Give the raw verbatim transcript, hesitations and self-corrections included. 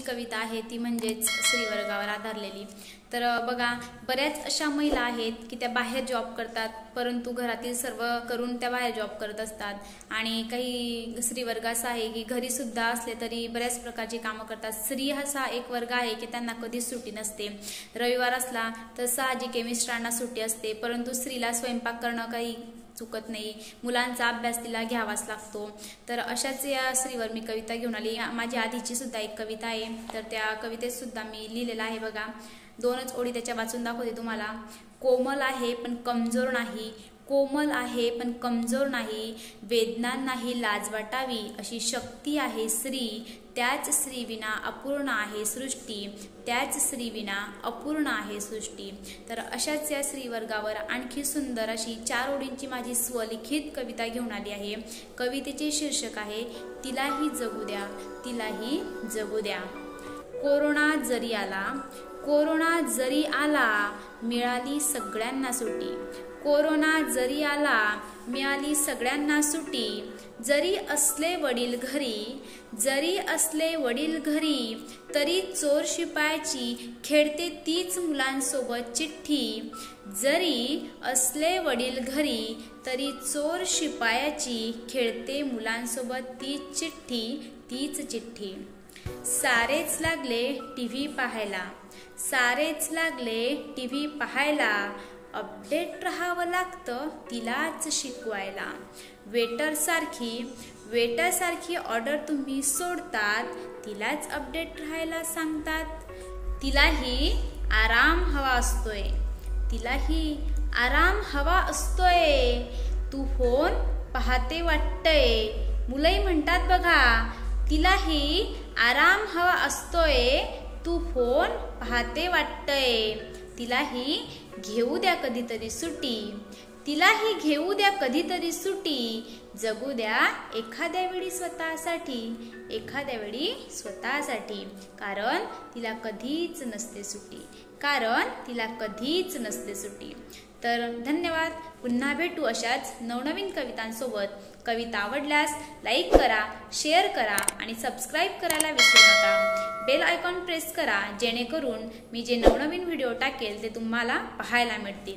कविता आहे ती म्हणजेच स्त्रीवर्गावर आधारलेली। तर बघा, बऱ्याच अशा महिला आहेत की त्या बाहेर जॉब करतात, परंतु घरातील सर्व करून त्या बाहेर जॉब करत असतात। आणि काही स्त्रीवर्ग असा आहे की घरी सुद्धा असले तरी बऱ्याच प्रकारची कामं करतात। स्त्री असा एक वर्ग आहे की त्यांना कधीच सुट्टी नसते। रविवार असला तर साहजिक आहे मिस्टरांना सुट्टी असते, परंतु स्त्रीला स्वयंपाक करणं काही चुकत नाही, मुलांचा अभ्यास तिला घ्यावाच लागतो। तर अशाच या स्त्रीवर मी कविता घेऊन आली। माझी आधीची सुद्धा एक कविता आहे, तर त्या कवितेत सुद्धा मी लिहिलेलं आहे बघा। दोनच ओळी त्याच्या वाचून दाखवते तुम्हाला। कोमल आहे पण कमजोर नाही, कोमल आहे पण कमजोर नाही, वेदना नाही लाज वाटावी अशी शक्ती आहे स्त्री, त्याच स्त्री विना अपूर्ण आहे सृष्टी, त्याच स्त्री विना अपूर्ण आहे सृष्टी। तर अशाच या स्त्री वर्गावर आणखी सुंदर अशी चार ओळींची माझी स्वलिखित कविता घेऊन आली आहे। कवितेचे शीर्षक आहे तिलाही जगू द्या, तिलाही जगू द्या। कोरोना जरी आला, कोरोना जरी आला, मिळाली सगळ्यांना सुट्टी, कोरोना जरी आला मिळाली सगळ्यांना सुट्टी। जरी असले वडील घरी, जरी असले वडील घरी, तरी चोर शिपायाची खेळते तीच मुलांसोबत चिठ्ठी। जरी असले वडील घरी, तरी चोर शिपायाची खेळते मुलांसोबत तीच चिठ्ठी, तीच चिठ्ठी। सारेच लागले टीव्ही पाहायला, सारेच लागले टीव्ही पाहायला, अपडेट राहावं लागतं तिलाच शिकवायला। वेटर सारखी वेटर सारखी ऑर्डर तुम्ही सोडतात, तिलाच अपडेट राहायला सांगतात। तिलाही आराम हवा असतोय, तिलाही आराम हवा असतोय, तू फोन पाहते वाटतंय। मुलंही म्हणतात बघा, तिलाही आराम हवा असतोय, तू फोन पाहते वाटतंय। तिलाही घेऊ द्या कधीतरी सुट्टी, तिलाही घेऊ द्या कधीतरी सुट्टी, जगू द्या एखाद्या वेळी स्वतःसाठी, एखाद्या वेळी स्वतःसाठी। कारण तिला कधीच नसते सुट्टी, कारण तिला कधीच नसते सुट्टी। तर धन्यवाद। पुन्हा भेटू अशाच नवनवीन कवितांसोबत। कविता आवडल्यास लाईक करा, शेअर करा आणि सबस्क्राईब करायला विसरू नका। बेल आयकॉन प्रेस करा, जेणेकरून मी जे नवनवीन व्हिडिओ टाकेल ते तुम्हाला पाहायला मिळतील।